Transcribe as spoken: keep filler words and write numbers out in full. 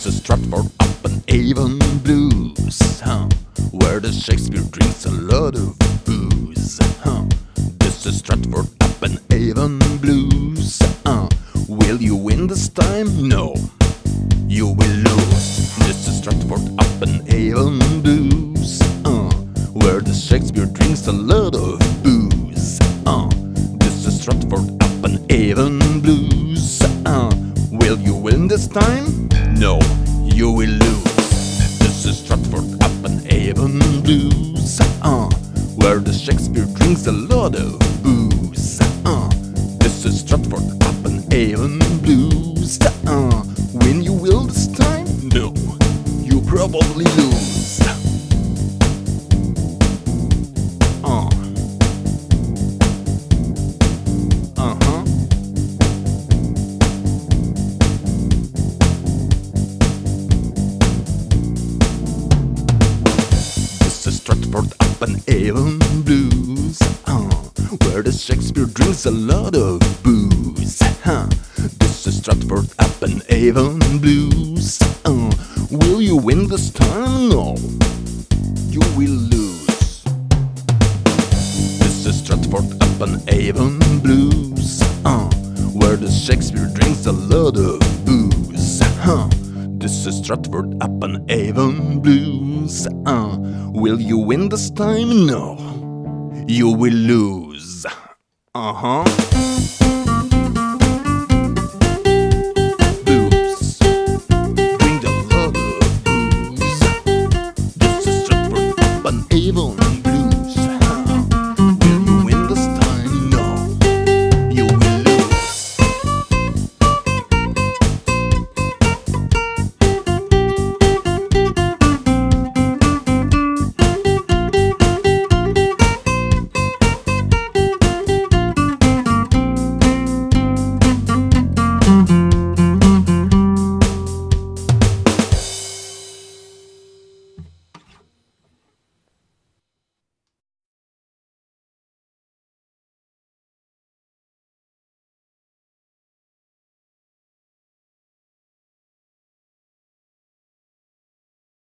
This is Stratford-upon-Avon blues, huh? Where the Shakespeare drinks a lot of booze, huh? This is Stratford-upon-Avon blues, uh. Will you win this time? No, you will lose. This is Stratford-upon-Avon blues, uh. Where the Shakespeare drinks a lot of booze, uh. This is Stratford-upon-Avon blues, uh. Will you win this time? No, you will lose. This is Stratford-upon-Avon blues, uh. Where the Shakespeare drinks a lot of booze, uh. This is Stratford-upon-Avon blues, uh. Win you will this time? No, you probably lose. Uh. Uh-huh. This is Stratford-upon-Avon blues, uh. Where the Shakespeare drinks a lot of booze, huh? This is Stratford-upon-Avon blues, uh. Will you win this time? No, you will lose. This is Stratford-upon-Avon blues, uh. Where the Shakespeare drinks a lot of booze, huh? This is Stratford-upon-Avon blues, uh. Will you win this time? No, you will lose. Uh-huh.